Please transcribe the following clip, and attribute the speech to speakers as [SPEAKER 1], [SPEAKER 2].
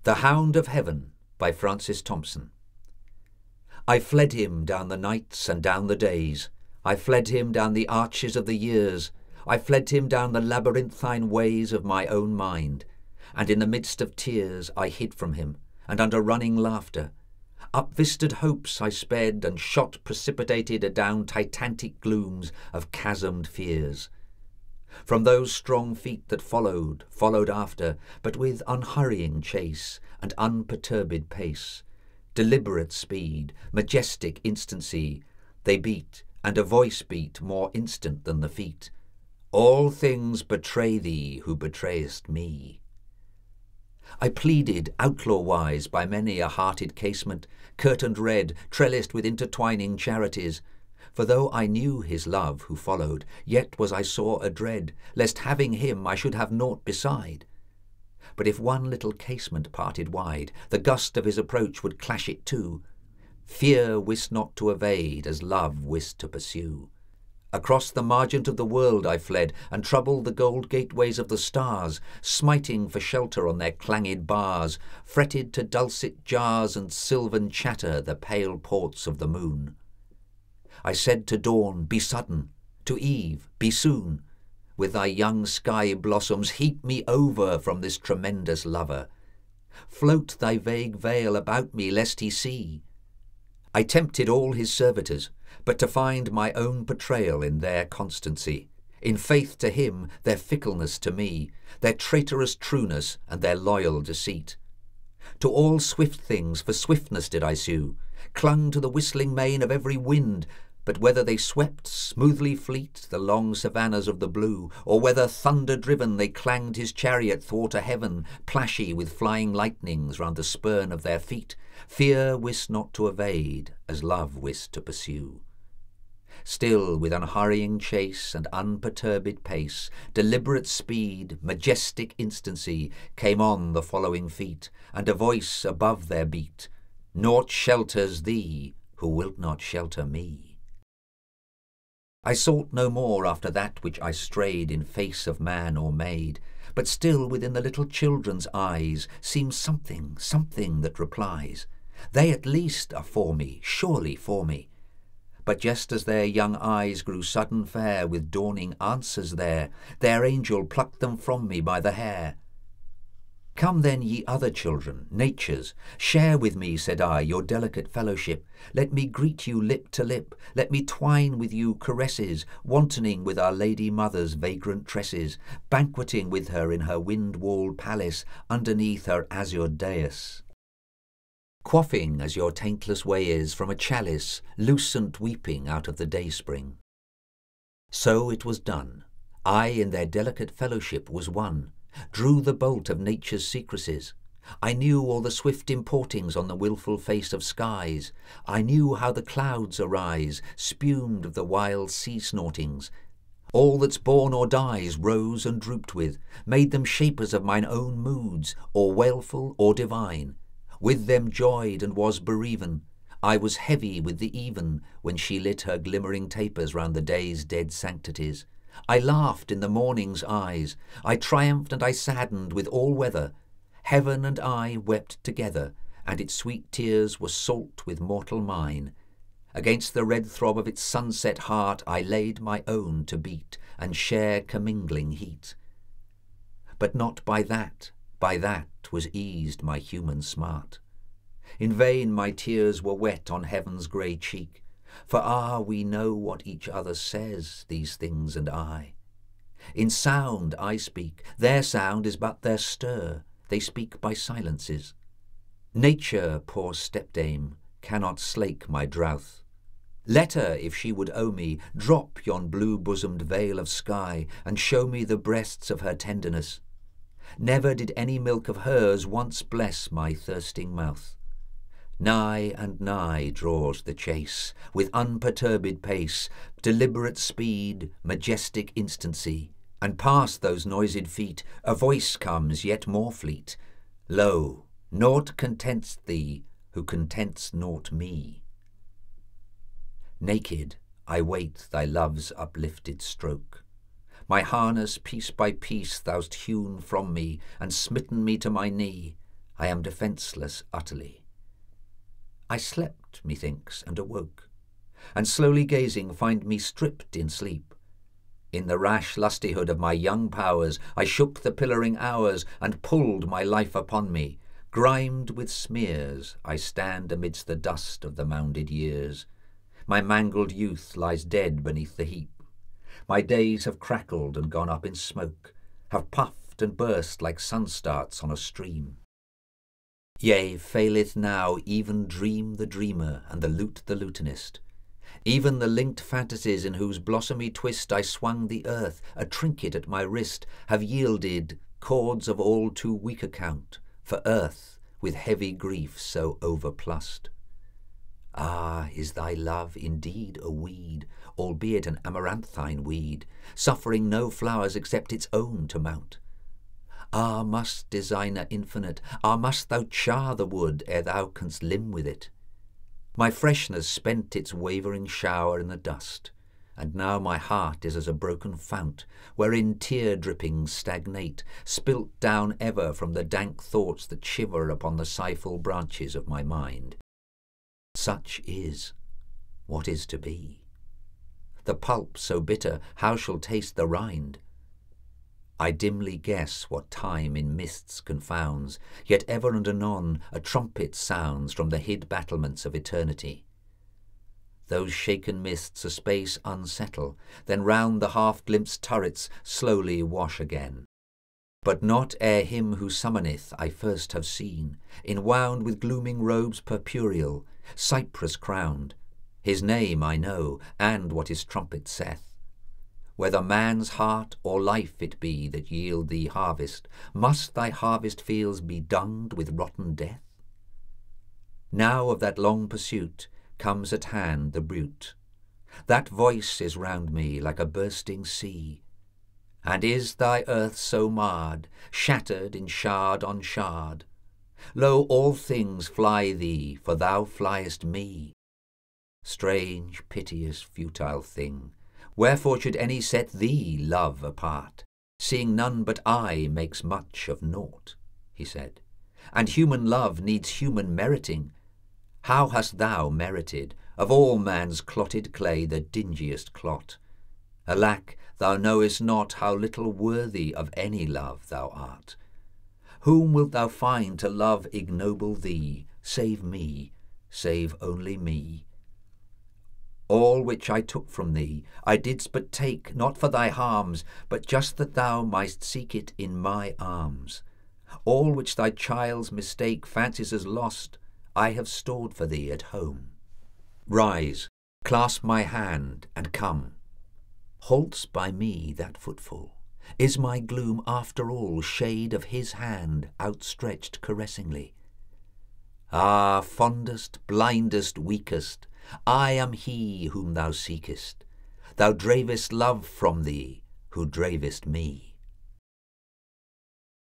[SPEAKER 1] The Hound of Heaven by Thompson. I fled him down the nights and down the days. I fled him down the arches of the years. I fled him down the labyrinthine ways of my own mind. And in the midst of tears I hid from him, and under running laughter. Up vistaed hopes I sped, and shot precipitated adown titanic glooms of chasmed fears. From those strong feet that followed after, but with unhurrying chase and unperturbed pace, deliberate speed, majestic instancy, they beat, and a voice beat more instant than the feet. All things betray thee who betrayest me. I pleaded outlaw-wise by many a hearted casement, curtained red, trellised with intertwining charities. For though I knew his love who followed, yet was I sore adread, lest having him I should have naught beside. But if one little casement parted wide, the gust of his approach would clash it to. Fear wist not to evade, as love wist to pursue. Across the margent of the world I fled, and troubled the gold gateways of the stars, smiting for shelter on their clanged bars, fretted to dulcet jars and sylvan chatter the pale ports of the moon. I said to dawn, be sudden, to eve, be soon. With thy young sky blossoms heap me over from this tremendous lover. Float thy vague veil about me lest he see. I tempted all his servitors, but to find my own betrayal in their constancy, in faith to him, their fickleness to me, their traitorous trueness and their loyal deceit. To all swift things for swiftness did I sue, clung to the whistling mane of every wind, but whether they swept smoothly fleet the long savannas of the blue, or whether thunder-driven they clanged his chariot thwart a heaven plashy with flying lightnings round the spurn of their feet, fear wist not to evade, as love wist to pursue. Still with unhurrying chase and unperturbed pace, deliberate speed, majestic instancy, came on the following feet, and a voice above their beat, naught shelters thee who wilt not shelter me. I sought no more after that which I strayed in face of man or maid, but still within the little children's eyes seems something that replies. They at least are for me, surely for me. But just as their young eyes grew sudden fair with dawning answers there, their angel plucked them from me by the hair. Come then, ye other children, nature's, share with me, said I, your delicate fellowship. Let me greet you lip to lip, let me twine with you caresses, wantoning with our Lady Mother's vagrant tresses, banqueting with her in her wind-walled palace, underneath her azure dais. Quaffing, as your taintless way is, from a chalice, lucent weeping out of the dayspring. So it was done. I in their delicate fellowship was one, drew the bolt of nature's secrecies. I knew all the swift importings on the wilful face of skies. I knew how the clouds arise, spumed of the wild sea snortings. All that's born or dies rose and drooped with, made them shapers of mine own moods, or wailful or divine. With them joyed and was bereaven. I was heavy with the even, when she lit her glimmering tapers round the day's dead sanctities. I laughed in the morning's eyes, I triumphed and I saddened with all weather. Heaven and I wept together, and its sweet tears were salt with mortal mine. Against the red throb of its sunset heart I laid my own to beat, and share commingling heat. But not by that was eased my human smart. In vain my tears were wet on heaven's grey cheek, for we know what each other says, these things and I. In sound I speak, their sound is but their stir, they speak by silences. Nature, poor stepdame, cannot slake my drouth. Let her, if she would owe me, drop yon blue-bosomed veil of sky, and show me the breasts of her tenderness. Never did any milk of hers once bless my thirsting mouth. Nigh and nigh draws the chase, with unperturbed pace, deliberate speed, majestic instancy, and past those noised feet a voice comes yet more fleet. Lo, naught contents thee, who contents naught me. Naked I wait thy love's uplifted stroke. My harness piece by piece thou'st hewn from me, and smitten me to my knee. I am defenceless utterly. I slept, methinks, and awoke, and slowly gazing find me stripped in sleep. In the rash lustihood of my young powers I shook the pillaring hours, and pulled my life upon me. Grimed with smears, I stand amidst the dust of the mounded years. My mangled youth lies dead beneath the heap. My days have crackled and gone up in smoke, have puffed and burst like sun-starts on a stream. Yea, faileth now even dream the dreamer and the lute the lutanist. Even the linked fantasies in whose blossomy twist I swung the earth, a trinket at my wrist, have yielded chords of all too weak account, for earth with heavy grief so overplussed. Ah, is thy love indeed a weed, albeit an amaranthine weed, suffering no flowers except its own to mount? Ah, must, designer infinite, ah, must thou char the wood ere thou canst limn with it? My freshness spent its wavering shower in the dust, and now my heart is as a broken fount, wherein tear-drippings stagnate, spilt down ever from the dank thoughts that shiver upon the sighful branches of my mind. Such is what is to be. The pulp so bitter, how shall taste the rind? I dimly guess what time in mists confounds, yet ever and anon a trumpet sounds from the hid battlements of eternity. Those shaken mists a space unsettle, then round the half-glimpsed turrets slowly wash again. But not ere him who summoneth I first have seen, enwound with glooming robes purpureal, cypress-crowned. His name I know, and what his trumpet saith. Whether man's heart or life it be that yield thee harvest, must thy harvest fields be dunged with rotten death? Now of that long pursuit comes at hand the bruit. That voice is round me like a bursting sea. And is thy earth so marred, shattered in shard on shard? Lo, all things fly thee, for thou fliest me. Strange, piteous, futile thing, wherefore should any set thee, love, apart, seeing none but I makes much of naught? He said. And human love needs human meriting. How hast thou merited, of all man's clotted clay the dingiest clot? Alack, thou knowest not how little worthy of any love thou art. Whom wilt thou find to love ignoble thee, save me, save only me? All which I took from thee, I didst but take, not for thy harms, but just that thou mightst seek it in my arms. All which thy child's mistake fancies as lost, I have stored for thee at home. Rise, clasp my hand, and come. Halts by me that footfall. Is my gloom after all shade of his hand outstretched caressingly? Ah, fondest, blindest, weakest, I am he whom thou seekest. Thou dravest love from thee, who dravest me.